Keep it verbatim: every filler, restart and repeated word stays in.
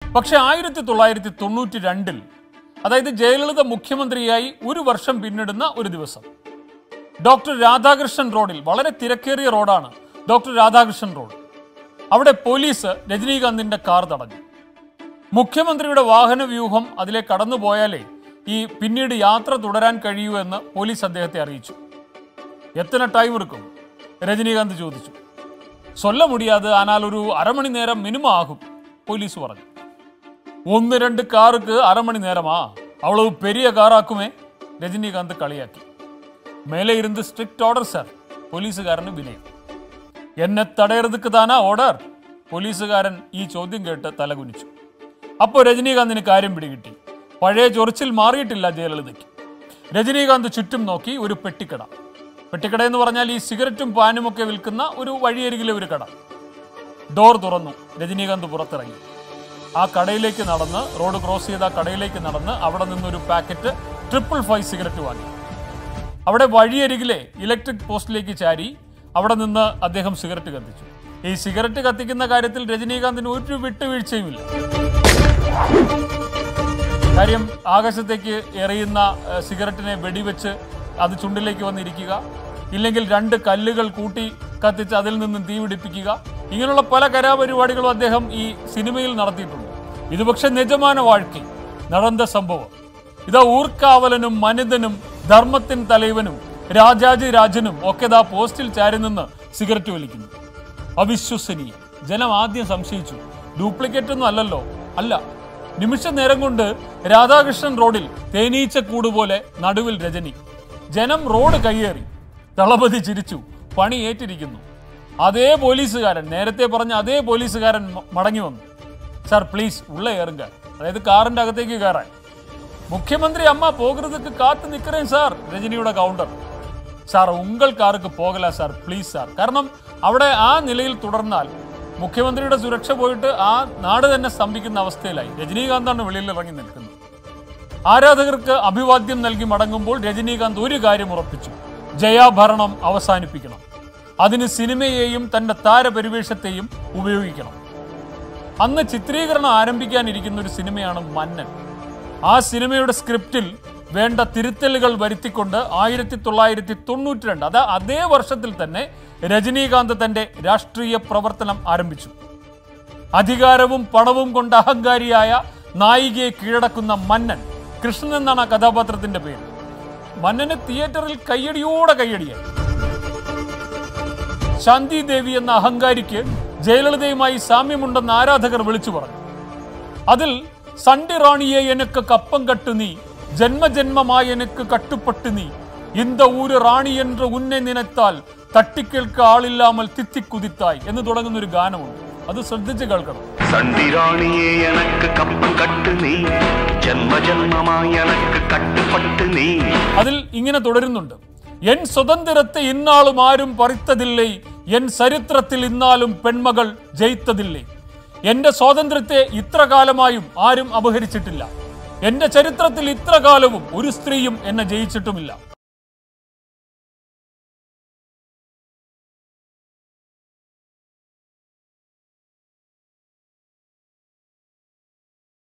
പക്ഷെ ആയിരത്തി തൊള്ളായിരത്തി തൊണ്ണൂറ്റി രണ്ടിൽ അതായത് ജയലളിത മുഖ്യമന്ത്രിയായി ഒരു വർഷം പിന്നിടുന്ന ഒരു ദിവസം ഡോക്ടർ രാധാകൃഷ്ണൻ റോഡിൽ, വളരെ തിരക്കേറിയ റോഡാണ് ഡോക്ടർ രാധാകൃഷ്ണൻ റോഡ്, അവിടെ പോലീസ് രജനീകാന്തിന്റെ കാർ തടഞ്ഞു. മുഖ്യമന്ത്രിയുടെ വാഹന വ്യൂഹം അതിലെ കടന്നുപോയാലേ ഈ പിന്നീട് യാത്ര തുടരാൻ കഴിയൂ എന്ന് പോലീസ് അദ്ദേഹത്തെ അറിയിച്ചു. എത്ര ടൈം എടുക്കും രജനീകാന്ത് ചോദിച്ചു. சொல்ல முடியாது, ஆனால் ഒരു അരമണി നേരം മിനിമം ആകും പോലീസ് പറഞ്ഞു. ഒന്ന് രണ്ട് കാർക്ക് അരമണി നേരമാ, അവളവ് പെരിയ കാറാക്കുമേ രജനീകാന്ത് കളിയാക്കി. മേലെ ഇരുന്ന് സ്ട്രിക്റ്റ് ഓർഡർ സാർ, പോലീസുകാരന് വിനയം. എന്നെ തടയരുതുക്ക് താനാ ഓർഡർ? പോലീസുകാരൻ ഈ ചോദ്യം കേട്ട് തലകുനിച്ചു. അപ്പോൾ രജനീകാന്തിന് കാര്യം പിടികിട്ടി. പഴയ ചൊറിച്ചിൽ മാറിയിട്ടില്ല ജയലളിതയ്ക്ക്. രജനീകാന്ത് ചുറ്റും നോക്കി. ഒരു പെട്ടിക്കട. പെട്ടിക്കട എന്ന് പറഞ്ഞാൽ ഈ സിഗരറ്റും പാനും ഒക്കെ വിൽക്കുന്ന ഒരു വഴിയരികിലെ ഒരു കട. ഡോർ തുറന്നു. രജനീകാന്ത് പുറത്തിറങ്ങി. ആ കടയിലേക്ക് നടന്ന്, റോഡ് ക്രോസ് ചെയ്ത ആ കടയിലേക്ക് നടന്ന് അവിടെ നിന്നൊരു പാക്കറ്റ് ട്രിപ്പിൾ ഫൈവ് സിഗരറ്റ് വാങ്ങി. അവിടെ വഴിയരികിലെ ഇലക്ട്രിക് പോസ്റ്റിലേക്ക് ചാരി അവിടെ നിന്ന് അദ്ദേഹം സിഗരറ്റ് കത്തിച്ചു. ഈ സിഗരറ്റ് കത്തിക്കുന്ന കാര്യത്തിൽ രജനീകാന്തിന് ഒരു വിട്ടുവീഴ്ചയുമില്ല. കാര്യം, ആകാശത്തേക്ക് എറിയുന്ന സിഗരറ്റിനെ വെടിവെച്ച് അത് ചുണ്ടിലേക്ക് വന്നിരിക്കുക, ഇല്ലെങ്കിൽ രണ്ട് കല്ലുകൾ കൂട്ടി കത്തിച്ച് അതിൽ നിന്നും തീ പിടിപ്പിക്കുക, ഇങ്ങനെയുള്ള പല കലാപരിപാടികളും അദ്ദേഹം ഈ സിനിമയിൽ നടത്തിയിട്ടുണ്ട്. ഇത് പക്ഷെ നിജமான வாழ்க்கை നടന്ന സംഭവം. ഇതാ ഊർക്കാവലനും മനിതനും ധർമ്മത്തിൻ തലൈവനും രാജാജി രാജനും ഒക്കെ ഇതാ പോസ്റ്റിൽ ചാരി നിന്ന് സിഗരറ്റ് വലിക്കുന്നു. അവിശ്വസനീയം. ജനം ആദ്യം സംശയിച്ചു, ഡ്യൂപ്ലിക്കേറ്റ് ഒന്നും അല്ലല്ലോ. അല്ല, നിമിഷ നേരം കൊണ്ട് രാധാകൃഷ്ണൻ റോഡിൽ തേനീച്ചക്കൂട് പോലെ നടുവിൽ രജനി. ജനം റോഡ് കയ്യേറി. ദളപതി ചിരിച്ചു. പണി ഏറ്റിരിക്കുന്നു. അതേ പോലീസുകാരൻ, നേരത്തെ പറഞ്ഞ അതേ പോലീസുകാരൻ മടങ്ങി വന്നു. സാർ പ്ലീസ് ഉള്ള ഏറുങ്ക, അതായത് കാറിന്റെ അകത്തേക്ക് കയറാൻ. മുഖ്യമന്ത്രി അമ്മ പോകരുതൊക്കെ കാത്തു നിൽക്കറേ സാർ, രജനിയുടെ കൗണ്ടർ. സാർ ഉങ്ങൾ കാർക്ക് പോകല സാർ, പ്ലീസ് സാർ. കാരണം അവിടെ ആ നിലയിൽ തുടർന്നാൽ മുഖ്യമന്ത്രിയുടെ സുരക്ഷ പോയിട്ട് ആ നാട് തന്നെ സ്തംഭിക്കുന്ന അവസ്ഥയിലായി. രജനീകാന്താണ് വെളിയിൽ ഇറങ്ങി നിൽക്കുന്നത്. ആരാധകർക്ക് അഭിവാദ്യം നൽകി മടങ്ങുമ്പോൾ രജനീകാന്ത് ഒരു കാര്യം ഉറപ്പിച്ചു: ജയാഭരണം അവസാനിപ്പിക്കണം. അതിന് സിനിമയെയും തന്റെ താരപരിവേഷത്തെയും ഉപയോഗിക്കണം. അന്ന് ചിത്രീകരണം ആരംഭിക്കാനിരിക്കുന്ന ഒരു സിനിമയാണ് മന്നൻ. ആ സിനിമയുടെ സ്ക്രിപ്റ്റിൽ വേണ്ട തിരുത്തലുകൾ വരുത്തിക്കൊണ്ട് ആയിരത്തി തൊള്ളായിരത്തി തൊണ്ണൂറ്റി രണ്ട് അത് അതേ വർഷത്തിൽ തന്നെ രജനീകാന്ത് തന്റെ രാഷ്ട്രീയ പ്രവർത്തനം ആരംഭിച്ചു. അധികാരവും പണവും കൊണ്ട് അഹങ്കാരിയായ നായികയെ കീഴടക്കുന്ന മന്നൻ. കൃഷ്ണൻ എന്നാണ് ആ കഥാപാത്രത്തിന്റെ പേര്. മന്നന് തിയേറ്ററിൽ കയ്യടിയോടെ കയ്യടിയായി. ശാന്തി ദേവി എന്ന അഹങ്കാരിക്ക് ജയലളിതയുമായി സാമ്യമുണ്ടെന്ന് ആരാധകർ വിളിച്ചു പറഞ്ഞു. അതിൽ സണ്ടി റാണിയെ എനക്ക് കപ്പം കട്ടു നീ, ജന്മജന്മമായി എനക്ക് കട്ടുപെട്ടു നീ, ഇന്ത ഊര് റാണി എன்ற ഉന്നെ നിനത്താൽ തട്ടിക്കേൾക്ക ആളില്ലാമൽ തിത്തിക്കുതിത്തായി എന്ന് തുടങ്ങുന്ന ഒരു ഗാനമുണ്ട്. അത് ശ്രദ്ധിച്ച് കേൾക്കണം. സണ്ടി റാണിയെ എനക്ക് കപ്പം കട്ടു നീ, ജന്മജന്മമായി എനക്ക് കട്ടുപെട്ടു നീ. അതിൽ ഇങ്ങനെ തുടരുന്നുണ്ട്: എൻ സ്വതന്ത്രത്തെ ഇന്നാളും ആരും പറിത്തതില്ലേ, എൻ ചരിത്രത്തിൽ ഇന്നാലും പെൺമകൾ ജയിത്തതില്ലേ. എന്റെ സ്വാതന്ത്ര്യത്തെ ഇത്ര കാലമായും ആരും അപഹരിച്ചിട്ടില്ല. എന്റെ ചരിത്രത്തിൽ ഇത്ര കാലവും ഒരു സ്ത്രീയും എന്നെ ജയിച്ചിട്ടുമില്ല.